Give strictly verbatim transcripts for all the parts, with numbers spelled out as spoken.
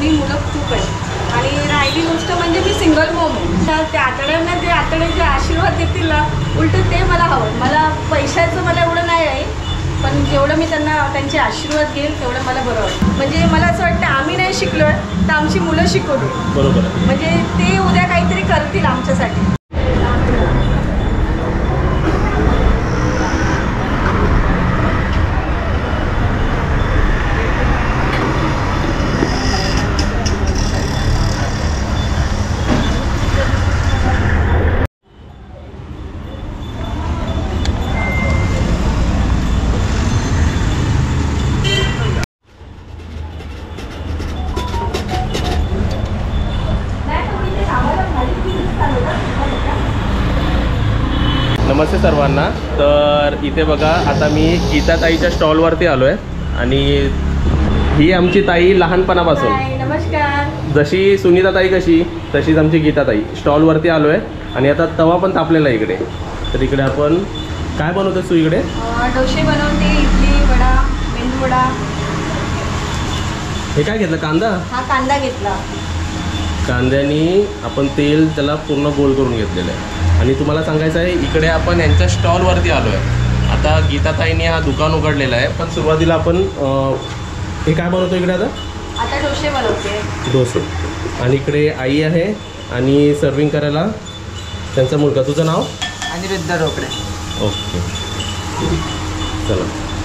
दोन्ही मुलं खूप आहेत. आणि राहिली गोष्ट म्हणजे मी सिंगल मॉम आहे. तर त्या आतड्यांना जे आतडे जे आशीर्वाद देतील ना उलटं ते मला हवं. मला पैशाचं मला एवढं नाही आहे, पण जेवढं मी त्यांना त्यांचे आशीर्वाद घेईल तेवढं मला बरं वाटतं. म्हणजे मला असं वाटतं आम्ही नाही शिकलो तर आमची मुलं शिकवली. बरोबर. म्हणजे ते उद्या काहीतरी करतील आमच्यासाठी. नमस्ते सर्वांना. तर इथे बघा आता मी गीता ताईच्या स्टॉलवरती आलो आहे आणि ही आमची ताई लहानपणापासून. नमस्कार. जशी सुनीता ताई कशी तशीच आमची गीता ताई. स्टॉलवरती आलो आहे आणि आता तवा पण तापलेला आहे इकडे. तर इकडे आपण काय बनवतोस तू इकडे? डोसे बनवते, इडली, वडा, मेंदू वडा. हे काय घेतलं? कांदा. हा कांदा घेतला. कांद्याने आपण तेल त्याला पूर्ण गोल करून घेतलेलं आहे. आणि तुम्हाला सांगायचं आहे इकडे आपण यांच्या स्टॉलवरती आलो आहे. आता गीताताईने हा दुकान उघडलेला आहे, पण सुरुवातीला आपण हे काय बनवतो इकडे? आता आता डोसे बनवते. डोसे. आणि इकडे आई आहे आणि सर्विंग करायला त्यांचा मुलगा. तुझं नाव? अनिरुद्ध रोकडे. ओके चला.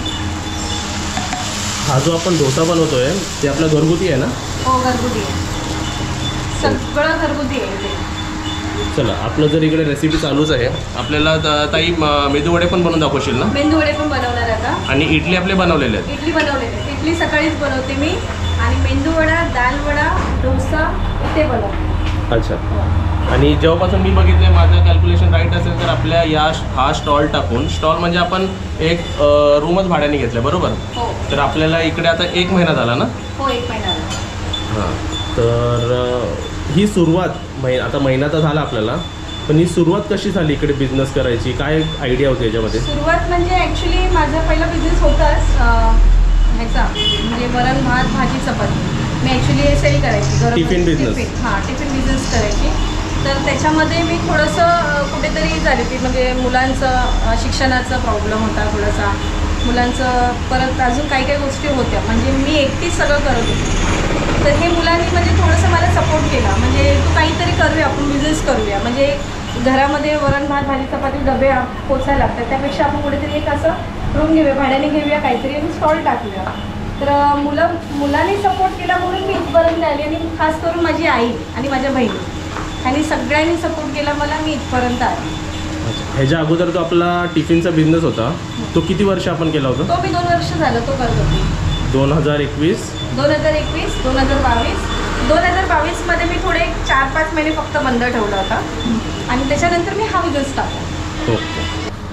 हा जो आपण डोसा बनवतोय ते आपला घरगुती आहे ना? हो घरगुती आहे, सगळं घरगुती आहे. चला आपलं जर इकडे रेसिपी चालूच आहे. आपल्याला ताई मेदू वडे पण बनवून दाखवशील ना? मेंदू वडे पण बनवणार आता. आणि इडली आपले बनवलेले आहेत. इडली बनवलेले आहेत. इडली सकाळीच बनवते मी. आणि मेंदू वडा, दाल वडा, डोसा ते बनवते. अच्छा. आणि जेव्हापासून मी बघितले माझं कॅल्क्युलेशन राईट असेल तर आपल्या या हा स्टॉल टाकून, स्टॉल म्हणजे आपण एक रूमच भाड्याने घेतलं बरोबर? हो. तर आपल्याला इकडे आता एक महिना झाला ना? हो एक महिना झाला. हां. तर ही सुरुवात मै आता महिना तर झाला आपल्याला, पण ही सुरुवात कशी झाली इकडे बिझनेस करायची? काय आयडिया होती याच्यामध्ये? सुरुवात म्हणजे ॲक्च्युली माझा पहिला बिझनेस होताच ह्याचा, म्हणजे वरण भात भाजी चपाती. मी ॲक्च्युली हे सेल करायची. Tiffin business. हां टिफिन बिझनेस करायची. तर त्याच्यामध्ये मी थोडंसं कुठेतरी झाली ती, म्हणजे मुलांचं शिक्षणाचा प्रॉब्लेम होता थोडासा, मुलांचं परत अजून काही काही गोष्टी होत्या. म्हणजे मी एकटीच सगळं करत होते. तर हे मुलांनी म्हणजे थोडंसं मला सपोर्ट केला, म्हणजे तू काहीतरी करूया, आपण बिझनेस करूया. म्हणजे घरामध्ये वरण भात भाजी चपाती डबे पोचायला लागतात, त्यापेक्षा आपण कुठेतरी एक असं रूम घेऊया, भाड्याने घेऊया काहीतरी आणि स्टॉल टाकूया. तर मुलं मुलांनी सपोर्ट केला म्हणून मी इथपर्यंत आली. आणि खास करून माझी आई आणि माझ्या बहिणी आणि सगळ्यांनी सपोर्ट केला मला, मी इथपर्यंत आली. ह्याच्या अगोदर जो आपला टिफिनचा बिझनेस होता तो किती वर्ष आपण केला होता? तो मी दोन वर्ष झालं तो करत होती. दोन हजार एकवीस दोन हजार एकवीस दोन हजार बावीस दोन हजार बावीसमध्ये मी थोडे चार पाच महिने फक्त बंद ठेवला होता आणि त्याच्यानंतर मी हा बिझनेस टाकला. ओके.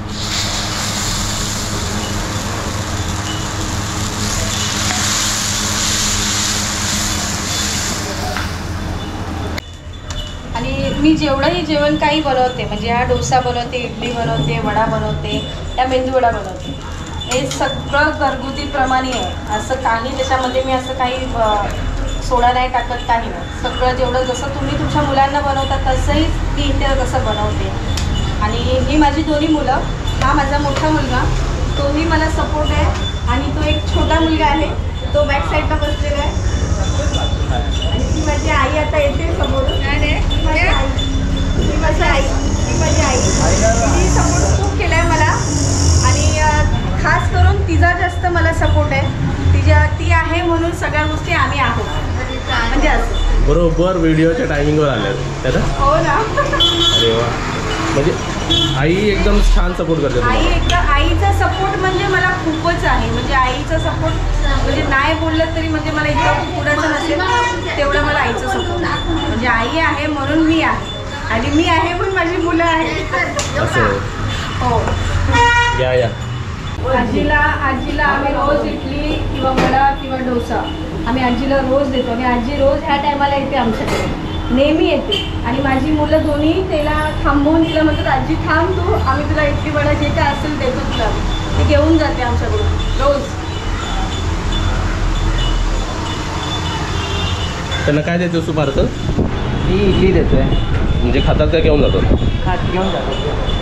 आणि मी जेवढंही जेवण काही बनवते, म्हणजे हा डोसा बनवते, इडली बनवते, वडा बनवते, या मेंदू वडा बनवते, हे सगळं घरगुतीप्रमाणे आहे. असं काही त्याच्यामध्ये मी असं काही सोडा नाही टाकत, काही नाही. सगळं जेवढं जसं तुम्ही तुमच्या मुलांना बनवता तसंही ती इथे तसं बनवते. आणि ही माझी दोन्ही मुलं, हा माझा मोठा मुलगा, तोही मला सपोर्ट आहे. आणि तो एक छोटा मुलगा आहे, तो बॅक साईडला बसलेला आहे. आणि ती माझी आई आता येते समोर. ती माझी आई ती माझी आई ती माझी आई ती सपोर्ट खूप केला आहे मला. आणि खास करून तिचा जास्त मला सपोर्ट आहे. तिच्या ती आहे म्हणून सगळ्या गोष्टी आम्ही आहोत, म्हणजे असं. बरोबर व्हिडिओच्या टायमिंगवर आल्या त्याला. हो ना. अरे वा. म्हणजे आई एकदम छान सपोर्ट करते. आई एकदम आईचा सपोर्ट म्हणजे मला खूपच आहे. म्हणजे आईचा सपोर्ट म्हणजे नाही बोललं तरी म्हणजे मला इतकं पुढाचं नसेल तेवढं मला आईचं सपोर्ट. म्हणजे आई आहे म्हणून मी आहे आणि मी आहे म्हणून माझी मुलं आहेत. असं हो. या या. आजीला आजीला आम्ही रोज इडली किंवा वडा किंवा डोसा आम्ही आजीला रोज देतो. आणि आजी रोज ह्या टायमाला येते आमच्याकडे, नेहमी येते. आणि माझी मुलं दोन्ही त्याला थांबवून तिला म्हणतात आजी थांब तू, आम्ही तुला इडली वडा जे काय असेल देतो तुला. ती घेऊन जाते आमच्याकडून रोज. त्यांना काय देतोस तू पार्सल? मी इडली देतोय. म्हणजे खातात का घेऊन जातात? खात घेऊन जातो.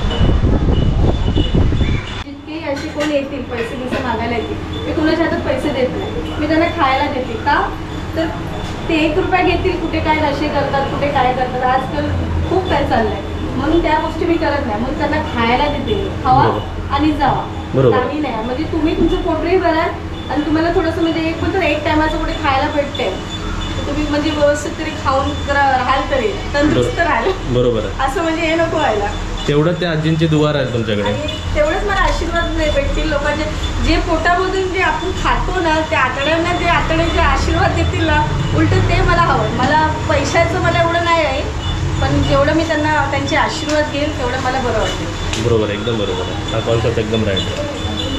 जितके असे कोण येतील पैसे जसं मागायला येतील मी कुणाच्या हातात पैसे देत नाही. मी त्यांना खायला देते. का तर ते एक रुपया घेतील, कुठे काय नशे करतात, कुठे काय करतात, आजकाल खूप काय चाललंय, म्हणून त्या गोष्टी मी करत नाही. म्हणून त्यांना खायला देते, खावा आणि जावा. बरोबर. काही नाही म्हणजे तुम्ही तुमचं पोटही भराल आणि तुम्हाला थोडंसं म्हणजे एक पण एक टायमाचं कुठे खायला भेटते, तुम्ही म्हणजे व्यवस्थित तरी खाऊन जरा राहाल तरी तंदुरुस्त राहाल. बरोबर आहे. असं म्हणजे हे नको व्हायला. तेवढं त्या आजींचे दुवार आहेत तुमच्याकडे. आणि तेवढंच मला आशीर्वाद नाही भेटतील लोकांचे, जे पोटामधून जे आपण खातो ना त्या आतड्यांना, जे आतड्यांचे आशीर्वाद देतील ना, उलट ते मला हवं. मला पैशाचं मला एवढं नाही आहे, पण जेवढं मी त्यांना त्यांचे आशीर्वाद घेईल तेवढं मला बरं वाटतं. बरोबर, एकदम बरोबर आहे. हा कॉन्सेप्ट एकदम राईट आहे.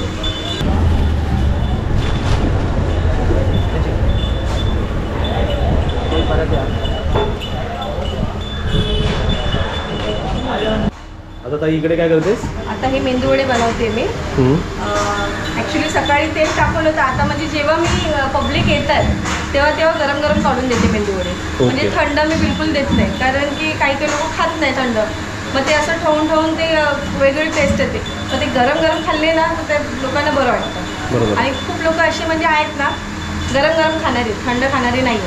आता ताई इकडे काय करतेस? आता हे मेंदूवडे बनवते मी. ॲक्च्युली सकाळी तेच टाकलं होतं. आता म्हणजे जेव्हा मी पब्लिक येतात तेव्हा तेव्हा गरम गरम काढून देते मेंदूवडे. म्हणजे थंड मी बिलकुल देत नाही, कारण की काही काही लोक खात नाही थंड, मग ते असं ठेवून ठेवून ते वेगळी टेस्ट येते. तर ते गरम गरम खाल्ले ना तर ते लोकांना बरं वाटतं. बरोबर. आणि खूप लोक असे म्हणजे आहेत ना गरम गरम खाणारे, थंड खाणारे नाही.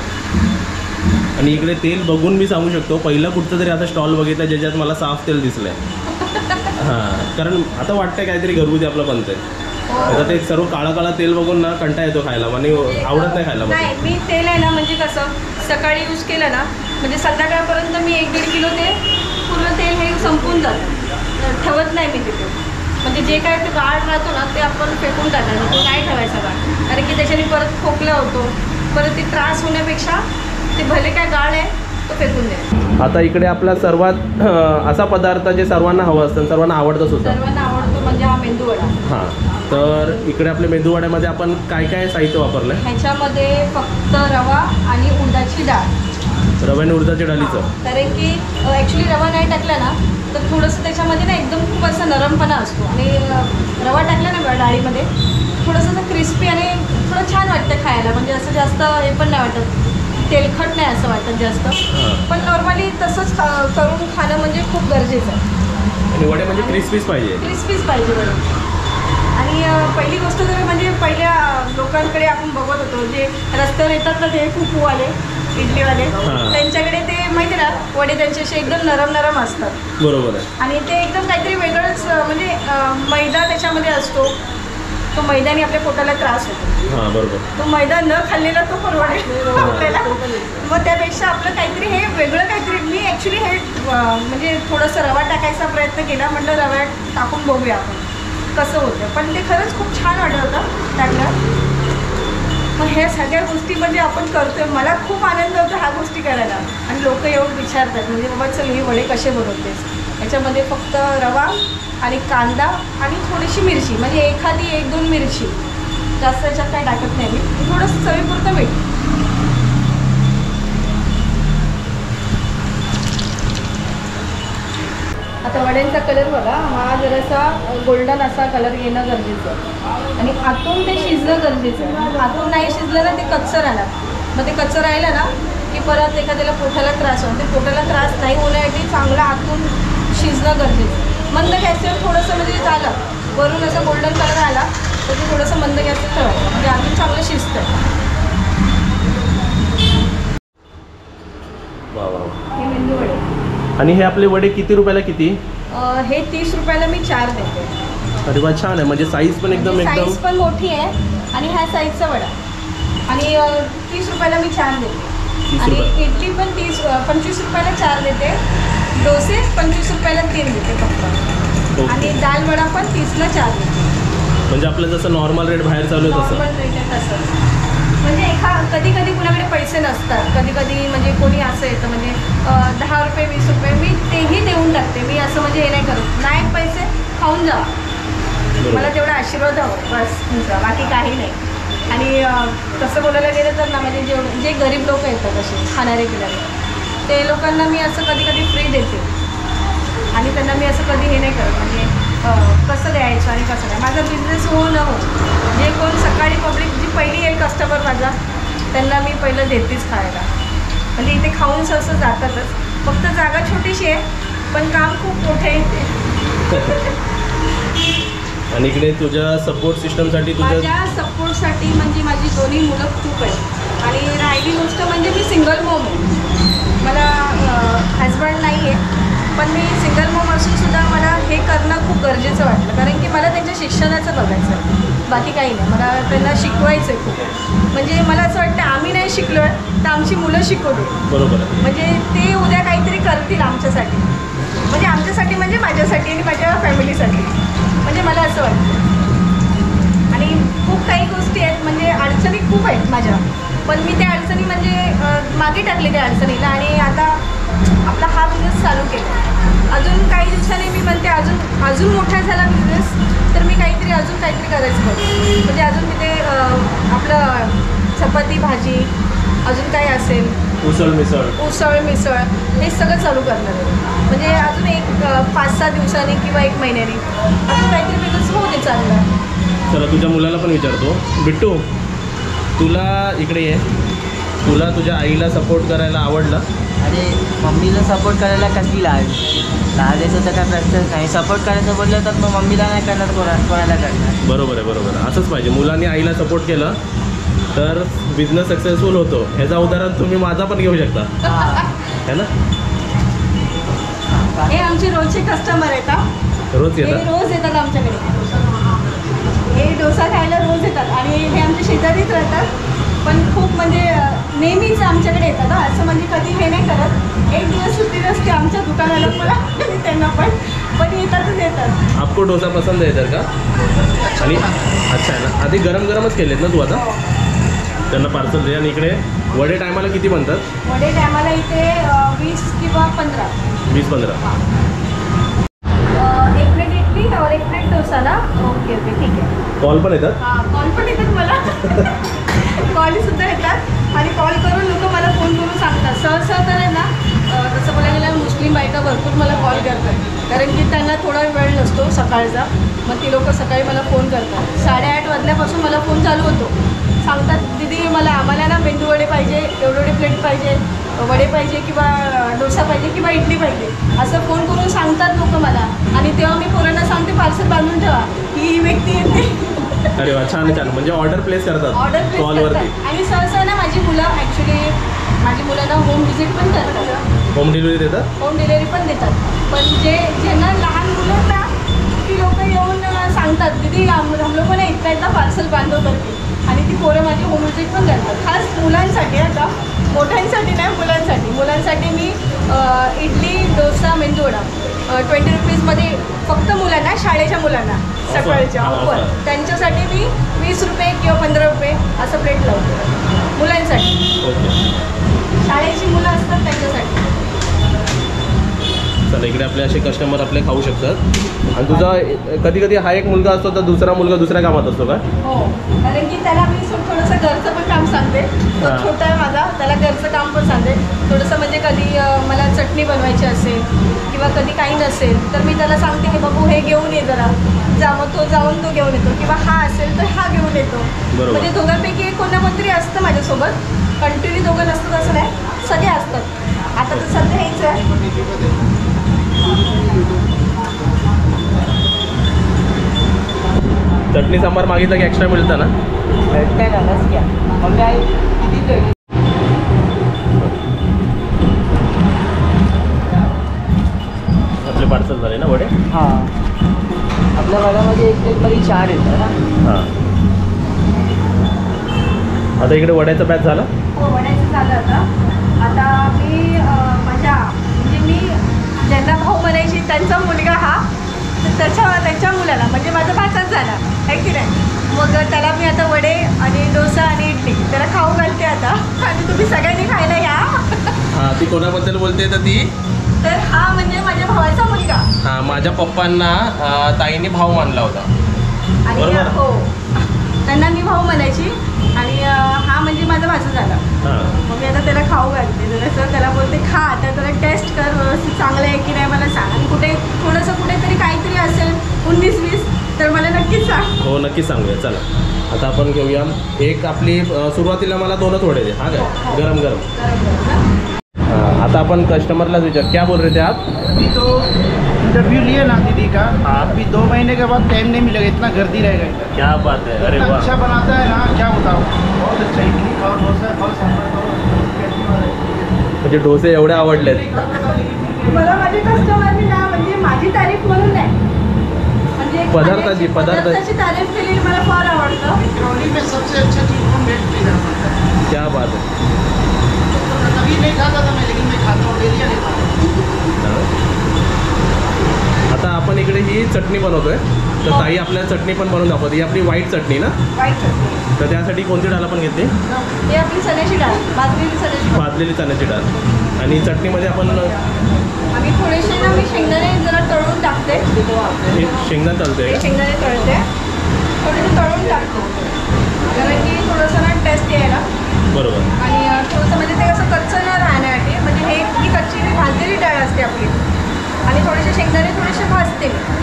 आणि इकडे तेल बघून मी सांगू शकतो, पहिलं कुठचं तरी आता स्टॉल बघितलं ज्याच्यात मला साफ तेल दिसलंय. हां, कारण आता वाटतंय काहीतरी घरगुती आपलं बनतंय. आता ते सर्व काळा काळा तेल बघून ना कंटाळा येतो खायला, आणि आवडत नाही खायला. नाही, मी तेल आहे ना म्हणजे कसं सकाळी यूज केलं ना म्हणजे संध्याकाळपर्यंत मी एक दीड किलो ते पूर्ण तेल हे संपून जातं. ठेवत नाही मी तिथे. म्हणजे जे काय ते गाळ राहतो ना ते आपण फेकून टाकायचं, तो नाही ठेवायचा गाळ, कारण की त्याच्याने परत खोकला होतो. परत ते त्रास होण्यापेक्षा ते भले काय गाळ आहे तो फेकून द्यायचा. आता इकडे आपला सर्वात असा पदार्थ जे सर्वांना हवं असतं, सर्वांना आवडतं सुद्धा. सर्वांना आवडतो म्हणजे हा मेंदूवडा. हां, तर इकडे आपल्या मेंदूवड्यामध्ये आपण काय काय साहित्य वापरलं आहे? ह्याच्यामध्ये फक्त रवा आणि उडदाची डाळ. रवा आणि उडदाच्या डाळीचं. कारण की ॲक्च्युली रवा नाही टाकला ना तर थोडंसं त्याच्यामध्ये ना एकदम खूप असा नरमपणा असतो, आणि रवा टाकला ना डाळीमध्ये थोडंसं असं क्रिस्पी आणि थोडं छान वाटतं खायला. म्हणजे असं जास्त हे पण नाही वाटत, तेलखट नाही असं वाटत जास्त. पण नॉर्मली तसंच करून खाणं म्हणजे खूप गरजेचं आहे. आणि वडे म्हणजे क्रिस्पीच पाहिजे. क्रिस्पीच पाहिजे वडे. आणि पहिली गोष्ट तर म्हणजे पहिल्या लोकांकडे आपण बघत होतो जे रस्त्यावर येतात ना ते फुफूवाले इडलीवाले, त्यांच्याकडे ते माहिती ना वडे त्यांचे असे एकदम नरम नरम असतात. बरोबर आहे. आणि ते एकदम काहीतरी वेगळंच म्हणजे मैदा त्याच्यामध्ये असतो, तो मैदाने आपल्या पोटाला त्रास होतो. हां, बरोबर. तो मैदा न खाल्लेला तो परवडेल आपल्याला. मग त्यापेक्षा आपलं काहीतरी हे वेगळं काहीतरी. मी ॲक्च्युली हे म्हणजे थोडंसं रवा टाकायचा प्रयत्न केला, म्हटलं रवा टाकून बघूया आपण कसं होतं, पण ते खरंच खूप छान वाटत होतं टाकलं. मग ह्या सगळ्या गोष्टी म्हणजे आपण करतोय, मला खूप आनंद होतो ह्या गोष्टी करायला. आणि लोक येऊन विचारतात म्हणजे बाबा चल हे वडे कसे बनवतेस. याच्यामध्ये फक्त रवा आणि कांदा आणि थोडीशी मिरची, म्हणजे एखादी एक दोन मिरची, जास्त याच्यात काय टाकत नाही मी, थोडंसं चवीपुरतं मीठ. आता वड्यांचा कलर बघा, हा जरासा गोल्डन असा कलर येणं गरजेचं आहे, आणि आतून ते शिजणं गरजेचं आहे. आतून नाही शिजलं ना ते कच्चं राहणार. मग ते कच्चं राहिलं ना की परत एखाद्याला पोटाला त्रास होतो. ते पोटाला त्रास नाही होण्यासाठी चांगलं आतून शिजणं गरजेचं आहे. मंद गॅसवर थोडंसं म्हणजे झालं, वरून असं गोल्डन कलर आला तर ते थोडंसं मंद गॅसवर ठेवायचं, म्हणजे आतून चांगलं शिजतं. वा वा. हे मेंदू वडे. आणि हे आपले वडे किती रुपयाला किती? हे तीस रुपयाला मी चार देते. अरे वा, छान आहे. म्हणजे साईज पण एकदम एकदम साईज पण मोठी आहे, आणि ह्या साईजचा वडा. आणि तीस रुपयाला मी चार देते. आणि इडली पण तीस पंचवीस रुपयाला चार देते. डोसे पंचवीस रुपयाला तीन देते फक्त. आणि दाल वडा पण तीसला चार देते. म्हणजे आपलं जसं नॉर्मल रेट बाहेर चालू आहे तसं. नॉर्मल रेट आहे तसंच. म्हणजे एखा कधी कधी कुणाकडे पैसे नसतात, कधी कधी म्हणजे कोणी असं येतं म्हणजे दहा रुपये वीस रुपये मी तेही देऊन टाकते. मी असं म्हणजे हे नाही करत, नाही पैसे खाऊन जा, मला तेवढा आशीर्वाद हवं बस तुमचा, बाकी काही नाही. आणि तसं बोलायला गेलं तर ना म्हणजे जे जे गरीब लोक येतात असे खाणारे पिणारे, ते लोकांना मी असं कधी कधी फ्री देते. आणि त्यांना मी असं कधी हे नाही करत म्हणजे कसं द्यायचं आणि कसं नाही. माझा बिझनेस हो न हो, जे कोण सकाळी पब्लिक जी पहिली येईल कस्टमर माझा त्यांना मी पहिलं देतेच खायला. म्हणजे इथे खाऊन सहसा जातातच. फक्त जागा छोटीशी आहे पण काम खूप मोठे आहे इथे. आणि इकडे तुझ्या सपोर्ट सिस्टमसाठी तुझ्या माझ्या सपोर्टसाठी म्हणजे माझी दोन्ही मुलं खूप आहेत. आणि राहिली गोष्ट म्हणजे मी सिंगल मॉम आहे. मला हजबंड नाही आहे पण मी सिंगल मॉम असून सुद्धा मला हे करणं खूप गरजेचं वाटलं. कारण की मला त्यांच्या शिक्षणाचं बघायचं आहे, बाकी काही नाही. मला त्यांना शिकवायचं आहे खूप. म्हणजे मला असं वाटतं आम्ही नाही शिकलो आहे तर आमची मुलं शिकवते. बरोबर आहे. म्हणजे ते उद्या काहीतरी करतील आमच्यासाठी, म्हणजे आमच्यासाठी म्हणजे माझ्यासाठी आणि माझ्या फॅमिलीसाठी. म्हणजे मला असं वाटतं. आणि खूप काही गोष्टी आहेत म्हणजे अडचणी खूप आहेत माझ्या, पण मी त्या अडचणी म्हणजे मागे टाकले त्या अडचणीला आणि आता आपला हा बिझनेस चालू केला. अजून काही दिवसांनी मी म्हणते अजून अजून मोठा झाला बिझनेस तर मी काहीतरी अजून काहीतरी करायचं बघ. म्हणजे अजून तिथे आपलं चपाती भाजी अजून काही असेल, उसळ मिसळ उसळ मिसळ हे सगळं चालू करणार आहे. म्हणजे अजून एक पाच सहा दिवसांनी किंवा एक महिन्यानी अजून काहीतरी बिझनेस होऊ दे चालला. चला तुझ्या मुलाला पण विचारतो. बिट्टू, तुला इकडे ये. तुला तुझ्या आईला सपोर्ट करायला आवडलं? अरे मम्मीला सपोर्ट करायला कसली लाज. लाजायचं तर काय प्रश्नच नाही. सपोर्ट करायचं बोललं तर मग मम्मीला नाही करणार, कोणा कोणाला करणार. बरोबर आहे, बरोबर आहे. असंच पाहिजे. मुलांनी आईला सपोर्ट केलं तर बिझनेस सक्सेसफुल होतो. ह्याचं उदाहरण तुम्ही माझा पण घेऊ शकता, है ना? हे आमचे रोजचे कस्टमर आहेत हा. रोज हे येतात. रोज येतात आमच्याकडे. हे डोसा खायला रोज येतात आणि हे आमच्या शेजारीच राहतात. पण खूप म्हणजे नेहमीच आमच्याकडे येतात हा. असं म्हणजे कधी हे नाही करत. एक दिवस सुट्टी नसते आमच्या दुकानाला मला आणि त्यांना पण पण येतातच येतात. आपको डोसा पसंद आहे तर का? आणि अच्छा आहे ना. आधी गरम गरमच केलेत ना तू आता? त्यांना पार्सल दे. आणि इकडे वडे टायमाला किती बनतात? वडे टायमाला इथे अं, वीस किंवा पंधरा. वीस पंधरा. एक प्लेट इडली और एक प्लेट डोसा ना. ओके ओके ठीक आहे. कॉल पण येतात? हां कॉल पण येतात मला. कॉलसुद्धा येतात आणि कॉल करून लोक मला फोन करून सांगतात. सहसा तर आहे ना तसं बोलायला गेलं मुस्लिम बायका भरपूर मला कॉल करतात. कारण की त्यांना थोडा वेळ नसतो सकाळचा. मग ती लोक सकाळी मला फोन करतात. साडेआठ वाजल्यापासून मला फोन चालू होतो. सांगतात दीदी मला आम्हाला ना मेंदू वडे पाहिजे, एवढे एवढे प्लेट पाहिजे, वडे पाहिजे किंवा डोसा पाहिजे किंवा इडली पाहिजे असं फोन करून सांगतात लोक मला. आणि तेव्हा मी पोरांना सांगते पार्सल बांधून ठेवा, ही व्यक्ती येते. अरे वा, छान छान. म्हणजे ऑर्डर प्लेस करतात ऑर्डर प्लेस कॉलवरती. करतात. आणि सहसा ना माझी मुलं ॲक्च्युली माझी मुलांना होम व्हिजिट पण करतात. होम डिलिव्हरी देतात? होम डिलिव्हरी पण देतात. पण जे ज्यांना लहान मुलं आहेत ना ती लोक येऊन सांगतात दीदी हम हम लोक ना इथल्या इथला पार्सल बांधव करते. आणि ती पोरं माझी होम व्हिजिट पण करतात. खास मुलांसाठी आता मोठ्यांसाठी नाही, मुलांसाठी. मुलांसाठी मी इडली डोसा मेंदूवडा ट्वेंटी रुपीजमध्ये फक्त मुलांना, शाळेच्या मुलांना सकाळच्या ऑफर त्यांच्यासाठी मी वीस रुपये किंवा पंधरा रुपये असं प्लेट लावते मुलांसाठी. ओके. शाळेची मुलं असतात त्यांच्यासाठी. चला इकडे आपले असे कस्टमर आपले खाऊ शकतात. आणि तुझा कधी कधी हा एक मुलगा असतो तर दुसरा मुलगा दुसऱ्या कामात असतो का? हो, कारण की त्याला मी थोडंसं घरचं पण काम सांगते. तो हां. छोटा आहे माझा, त्याला घरचं काम पण सांगते थोडंसं. म्हणजे कधी अं, मला चटणी बनवायची असेल किंवा कधी काही नसेल तर मी त्याला सांगते की बाबू हे घेऊन ये जरा जा. मग तो जाऊन तो घेऊन येतो किंवा हा असेल तर हा घेऊन येतो. बरोबर. म्हणजे दोघांपैकी एक कोणा कोणतरी असतं माझ्यासोबत. कंटिन्यू दोघं नसतात असं नाही, सगळे असतात. आता तर सध्या हेच आहे. चटणी सांबार मागितलं की एक्स्ट्रा मिळतं ना? भेटतंय ना, बस घ्या. मम्मी आई किती देऊ? आपले पार्सल झाले ना वडे? हां, आपल्या वड्यामध्ये एक प्लेटमध्ये चार येतं ना. हां. आता इकडे वड्याचा बॅच झाला? हो, वड्याचं झालं आता. आता मी अं, माझ्या म्हणजे मी ज्यांना भाऊ म्हणायची त्यांचा मुलगा हा, तर त्याच्या त्याच्या मुलाला म्हणजे माझा भाचाच झाला आहे की नाही. मग त्याला मी आता वडे आणि डोसा आणि इडली त्याला खाऊ घालते आता. आणि तुम्ही सगळ्यांनी खायला या. हां. ती कोणाबद्दल बोलते तर ती? तर हा म्हणजे माझ्या भावाचा मुलगा. हां, माझ्या पप्पांना अं, ताईने भाऊ मानला होता. आणि बरोबर. हो, त्यांना मी भाऊ म्हणायची. आणि अं, हा म्हणजे माझा भाचा झाला. हां. मग मी आता त्याला खाऊ घालते. जरासं त्याला बोलते खा आता, त्याला टेस्ट कर व्यवस्थित चांगलं आहे की नाही मला सांग. आणि कुठे थोडंसं कुठेतरी काहीतरी असेल उन्नीस वीस तर मला नक्कीच सांग. हो नक्कीच सांगूया. चला आता आपण घेऊया एक आपली अ, सुरुवातीला मला दोनच वडे दे. हा काय गरम गरम. हाँ, आता अपन कस्टमरला विचार क्या बोल रहे थे आप? अभी तो इंटरव्यू लिए ना दीदी का. अभी दो महीने के बाद टाइम नहीं मिलेगा, इतना गर्दी रहेगा इधर. क्या बात है, अरे इतना वाह. अच्छा बनाता है ना, क्या बताओ. बहुत अच्छा इडली और डोसा और सांभर म्हणजे डोसे एवढे आवडलेत. मला माझे कस्टमरनी ना म्हणजे माझी तारीफ म्हणून नाही, म्हणजे पदार्थाची- खाण्याची- पदार्थ- पदार्थाची तारीफ केलेली मला फार आवडतं. इकरौली में सबसे अच्छा चीज़ होम मेड पिज़्ज़ा बनता है. क्या बात है. कभी नहीं खाता था मैं, लेकिन मैं खाता हूँ डेली. आता आपण इकडे ही चटणी बनवतोय. तर ताई आपल्याला चटणी पण बनवून दाखवते. ही आपली व्हाईट चटणी ना. वाईट चटणी. तर त्यासाठी कोणती डाळ आपण घेतली? ही आपली चण्याची डाळ, भाजलेली चण्याची डाळ. भाजलेली चण्याची डाळ. आणि चटणीमध्ये आपण आम्ही थोडेसे ना मी शेंगदाणे जरा तळून टाकते. हे शेंगदाणे तळते. हे शेंगदाणे तळते, थोडेसे तळून टाकतो कारण की थोडंसं ना टेस्ट यायला. बरोबर. आणि अ, थोडंसं म्हणजे ते कसं कच्चं न राहण्यासाठी, म्हणजे हे ही कच्ची ही भाजलेली डाळ असते आपली. आणि थोडेसे शेंगदाणे थोडेसे भाजते मी.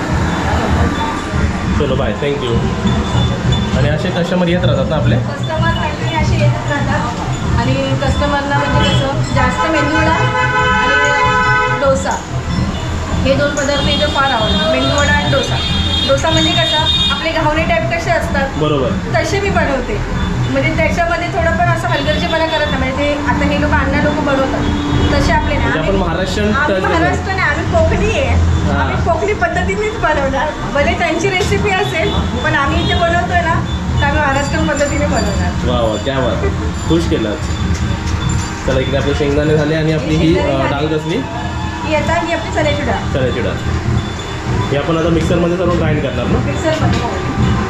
चलो बाय, थँक्यू. आणि असे कस्टमर येत राहतात ना आपले. कस्टमर कंटिन्यू असे येत राहतात. आणि कस्टमरला म्हणजे कसं जास्त मेंदूवडा आणि डोसा हे दोन पदार्थ इथं फार आवडतात. मेंदूवडा आणि डोसा. डोसा म्हणजे कसा आपले घावणे टाईप कसे असतात बरोबर. तसे मी बनवते. म्हणजे त्याच्यामध्ये थोडं पण असं हलगर्जीपणा करत नाही. म्हणजे ते आता हे लोक अण्णा लोक बनवतात तसे आपले नाही. म्हणजे आपण आम्ही- महाराष्ट्रीयन आम्ही touch महाराष्ट्र नाही, आम्ही कोकणी आहे. हां. आम्ही कोकणी पद्धतीनेच बनवणार. भले त्यांची रेसिपी असेल पण आम्ही इथे बनवतोय ना तर आम्ही महाराष्ट्रीयन पद्धतीने बनवणार. वा वा, क्या बात. खुश केलं. चला इकडे आपले शेंगदाणे झाले आणि आपली ही अ, डाळ कसली? ही आता ही आपली चण्याची डाळ चण्याची डाळ. हे आपण आता मिक्सरमध्ये सर्व ग्राइंड करणार ना. मिक्सरमध्ये.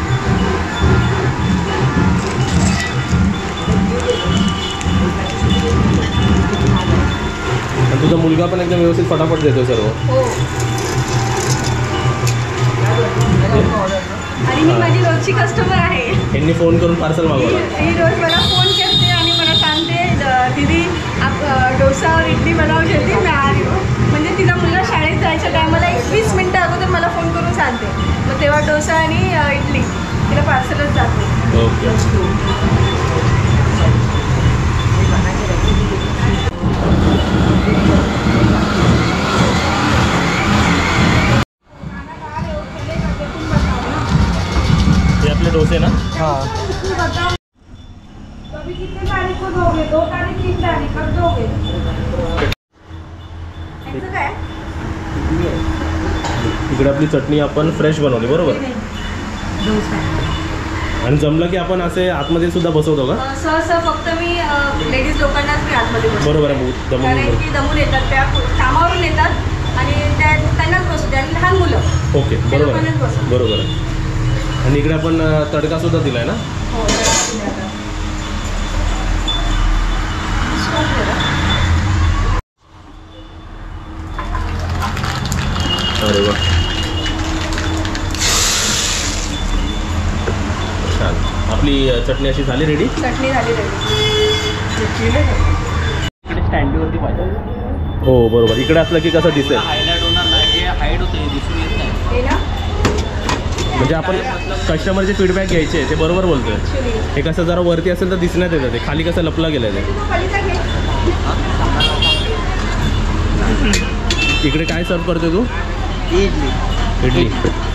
आणि तुझा मुलगा पण एकदम व्यवस्थित फटाफट देतो सर्व. हो. आणि ही माझी रोजची कस्टमर आहे. यांनी फोन करून पार्सल ही मागवला. ही रोज मला फोन करते आणि मला सांगते "द- दीदी आप अ, डोसा और इडली बनाओ जल्दी मैं आ रही हूँ." म्हणजे तिला मुलगा शाळेत जायच्या टायमाला एक वीस मिनटं अगोदर मला फोन करून सांगते. मग तेव्हा डोसा आणि अ, इडली तिला पार्सलच जाते. ओके. हे आपले डोसे ना. हाँ. कभी कितने तारीख को दोगे? दो तारीख तीन तारीख कब दोगे? याचं काय? इकडे आपली चटणी आपण फ्रेश बनवली बरोबर. आणि जमलं की आपण असे आतमध्ये सुद्धा बसवतो का? अ, सहसा फक्त मी लेडीज लोकांनाच मी आतमध्ये बसवते. बरोबर आहे. दमून कारण की दमून येतात, त्या कामावरून येतात आणि त्या त्यांनाच बसवते. आणि लहान मुलं ओके ते बरोबर लोकांनाच आहे. बसवते. बरोबर आहे. आणि इकडे आपण अ, तडका सुद्धा दिलाय ना. हो, तर दिले आता. अरे वा, छान. आपली अ, चटणी अशी झाली रेडी. चटणी झाली रेडी. स्टँडवरती पाहिजे. हो बरोबर. इकडे असलं की कसं दिसेल. हायलाइट होणार नाही, हे हाईड होते, दिसून येत नाही. हे ना म्हणजे आपण कस्टमरचे फीडबॅक घ्यायचे. ते बरोबर बोलतोय. ॲक्च्युली हे कसं जरा वरती असेल तर दिसण्यात येतं. ते खाली कसं लपला गेलं ते. तू खालीचा घे. इकडे काय सर्व करतोय तू? इडली. इडली.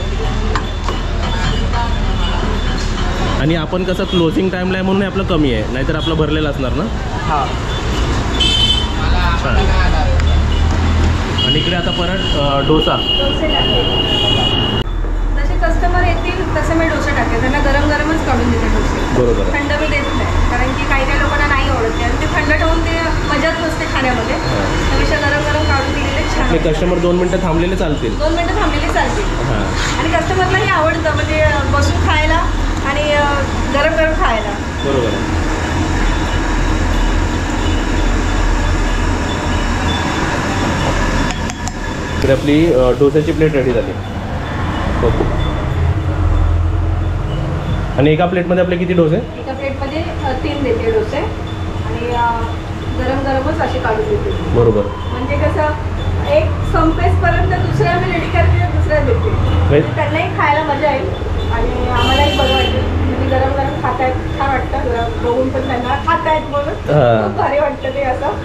आणि आपण कसं क्लोजिंग टाईमला आहे म्हणून आपलं कमी आहे, नाहीतर आपलं भरलेलं असणार ना. हां. छान. आणि इकडे आता परत अ, डोसा. डोसे टाकते. जसे कस्टमर येतील तसे मी डोसे टाकते. त्यांना गरम गरमच काढून देते डोसे. बरोबर आहे. थंड मी देत नाही कारण की काही काही लोकांना नाही आवडत आणि ते थंड ठेवून ते मजाच नसते खाण्यामध्ये. त्यापेक्षा गरम गरम काढून दिलेले छान आपले वाटतं. कस्टमर दोन मिनटं थांबलेले चालतील. दोन मिनटं थांबलेली चालते. हां आणि कस्टमरलाही आवडतं म्हणजे बसून खायला आणि अ, गरम गरम खायला. बरोबर आहे. तर आपली अ, डोस्याची प्लेट रेडी झाली. ओके. आणि एका प्लेटमध्ये आपले किती डोसे? एका प्लेटमध्ये अ, तीन देते डोसे आणि अ, गरम गरमच असे काढून देते. बरोबर. म्हणजे कसं एक संपेसपर्यंत दुसऱ्या मी रेडी करते तर दुसऱ्या देते म्हणजे त्यांनाही खायला मजा येईल आणि आम्हालाही बरं वाटेल म्हणजे गरम गरम खातायत छान वाटतं जरा बघून पण त्यांना खातायत म्हणून खूप भारी वाटतं ते असं.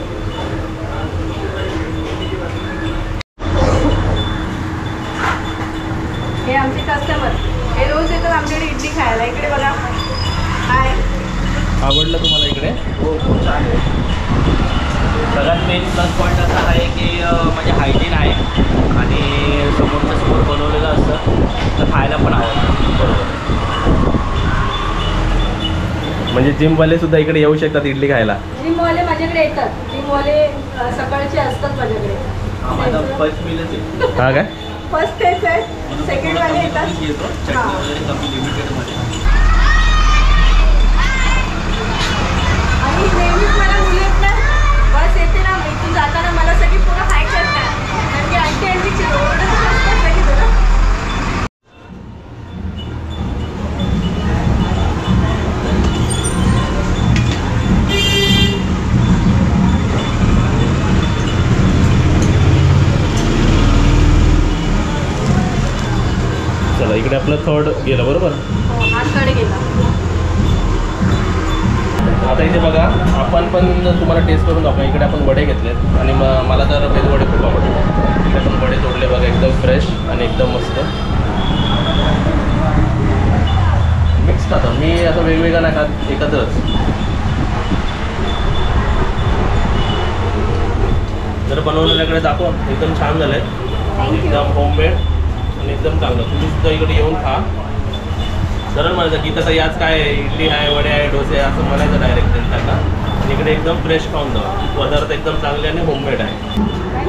हे आमचे कस्टमर हे रोज येतात आमच्याकडे इडली खायला. इकडे बघा हाय. आवडलं तुम्हाला इकडे? हो खूप छान आहे. सगळ्यात मेन प्लस पॉईंट असा आहे की अं, म्हणजे हायजीन आहे आणि समोरच्या समोर बनवलेलं असतं तर खायला पण आवडतं. बरोबर. म्हणजे जिमवाले सुद्धा इकडे येऊ शकतात इडली खायला? जिमवाले माझ्याकडे येतात. जिमवाले अ, सकाळचे असतात माझ्याकडे. माझा फर्स्ट मीलच आहे. हा काय? फर्स्ट तेच आहे, सेकंड वाले येतात. घेतो चटणी हां. वगैरे कमी लिमिटेडमध्ये. आणि नेहमीच मला मुली येत ना बस येते ना इथून जाताना मला सगळी पूर्ण हाय करतात कारण की आंटी आंटीची ओरडतच असतात सगळी जरा. चला इकडे आपलं थर्ड गेलं बरोबर. हो हातकडे गेला. आता इथे बघा आपण पण तुम्हाला टेस्ट करून दाखवा. इकडे आपण वडे घेतलेत आणि म मला तर मेदू वडे खूप आवडतात. इकडे आपण वडे तोडले बघा एकदम फ्रेश आणि एकदम मस्त मिक्स खातो मी असं वेगवेगळं नाही खात एकत्रच. जर बनवलेल्याकडे दाखवा एकदम छान झालं आहे एकदम होममेड आणि एकदम चांगलं. तुम्ही सुद्धा इकडे येऊन खा. सरळ म्हणायचं की तसं याच काय आहे इडली आहे वडे आहे डोसे आहे असं म्हणायचं डायरेक्ट त्यांना. आणि इकडे एकदम फ्रेश खाऊन जावा. पदार्थ एकदम चांगले आणि होममेड आहे.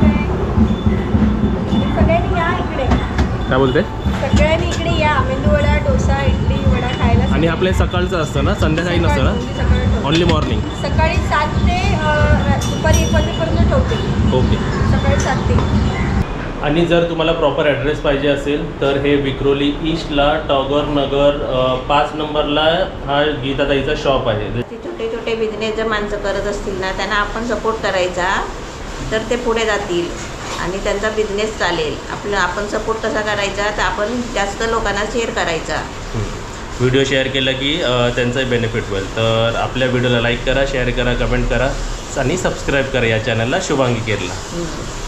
सगळ्यांनी या इकडे. काय बोलते? सगळ्यांनी इकडे या. मेंदू वडा डोसा इडली वडा खायला. आणि आपले सकाळचं असतं ना संध्याकाळी नसतं ना? Only morning. सकाळी सात ते अ, दुपारी एक वाजेपर्यंत ठेवते. ओके. सकाळी सात ते. आणि जर तुम्हाला प्रॉपर ॲड्रेस पाहिजे असेल तर हे विक्रोली ईस्टला टॉगर नगर अ, पाच नंबरला हा गीताताईचा शॉप आहे. ते छोटे छोटे बिझनेस जर माणसं करत असतील ना त्यांना आपण सपोर्ट करायचा तर ते पुढे जातील आणि त्यांचा बिझनेस चालेल. आपलं आपण सपोर्ट कसा करायचा तर आपण जास्त लोकांना शेअर करायचा. व्हिडिओ शेअर केला की अ, त्यांचाही बेनिफिट होईल. तर आपल्या व्हिडिओला लाईक करा शेअर करा कमेंट करा आणि सबस्क्राईब करा या चॅनलला शुभांगी केरला.